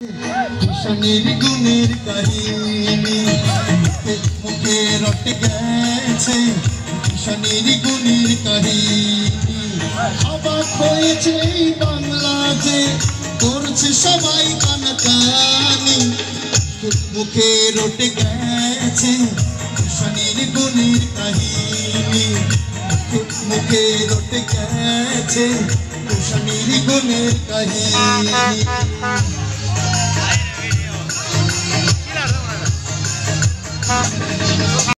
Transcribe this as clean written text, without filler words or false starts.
শনির গুণের কাহিনী মুখে রটে গেছে, শনির গুণের কাহিনী। অবাক হয়েছে এই বাংলা যে করছে সবাই কানাকানি, মুখে রটে গেছে শনির গুণের কাহিনী, মুখে রটে গেছে শনির গুণের কাহিনী।